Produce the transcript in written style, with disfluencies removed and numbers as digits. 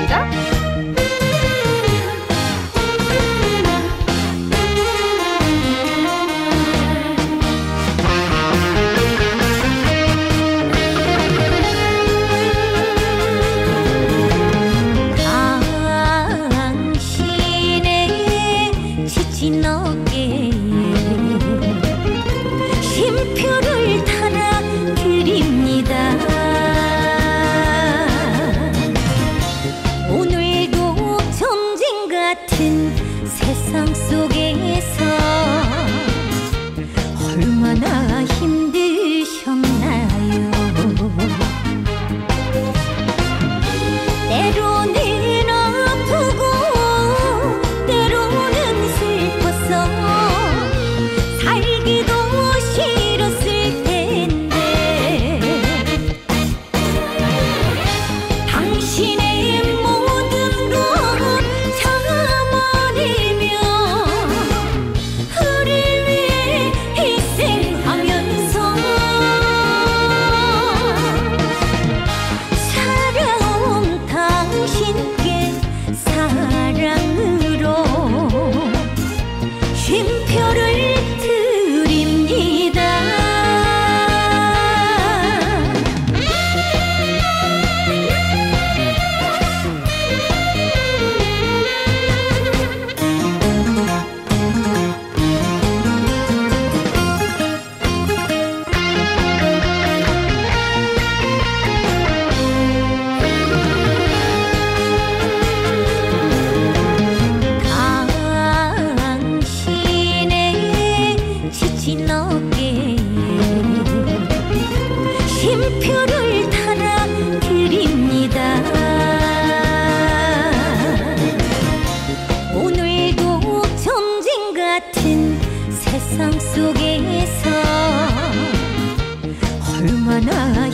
드립니다. 당신의 지친 어깨에 쉼표를 달아 드립니다. 오늘도 전쟁 같은 세상 속에서 얼마나 힘드셨나요? 때로는 아프고 때로는 슬퍼서 살기도 싫었을 텐데 당신의 모든 것 참아내며 우릴 위해 희생하면서 살아온 당신께 사랑으로 쉼표를 드립니다. 당신의 지친 어깨에 쉼표를 달아 드립니다. 오늘도 전쟁 같은 세상 속에서 얼마나